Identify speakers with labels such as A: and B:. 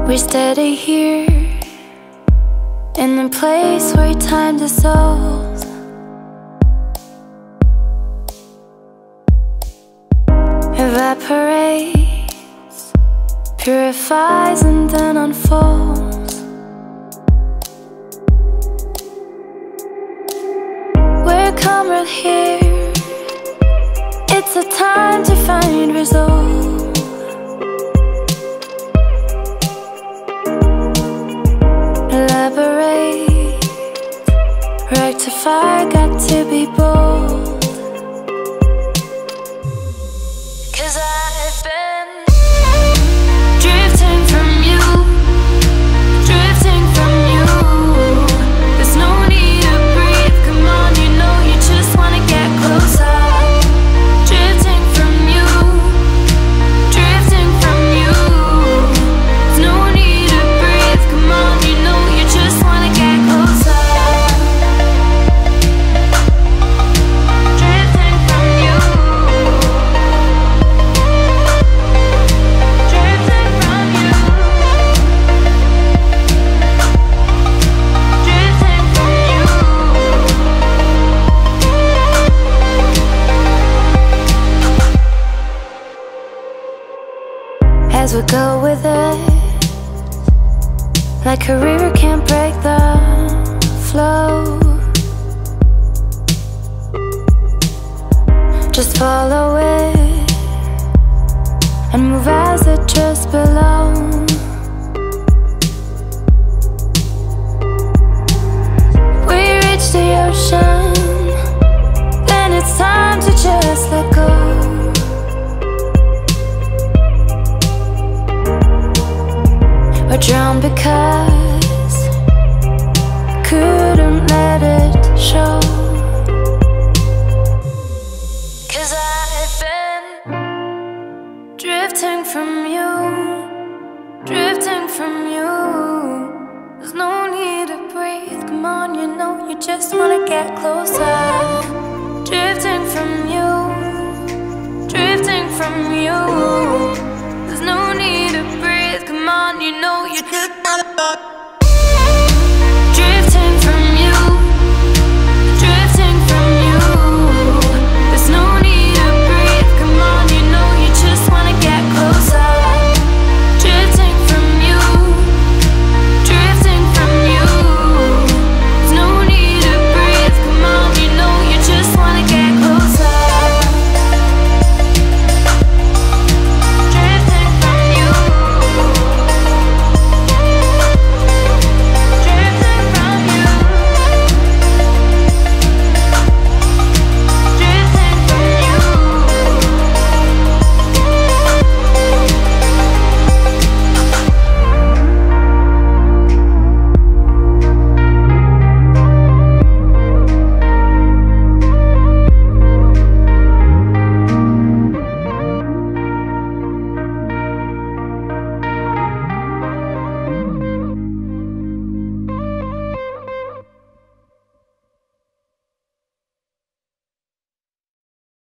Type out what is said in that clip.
A: We're steady here in the place where time dissolves. Evaporates, purifies and then unfolds. We're calm right here. It's a time to find resolve. Elaborate, rectify, got to be bold. 'Cause I've been drifting from you, drifting from you. There's no need to breathe, come on, you know you just wanna get closer. Drifting from you, drifting from you. There's no need to breathe, come on, you know you just wanna get closer. Drifting from you, drifting from you, drifting from you. As we go with it, like a river can't break the flow. Just follow it and move as it just below. We reach the ocean, then it's time to just let go. We're drowned because couldn't let it show. 'Cause I've been drifting from you, drifting from you. There's no need to breathe, come on, you know you just wanna get closer. Drifting from you, drifting from you. There's no need to breathe, come on, you know you just wanna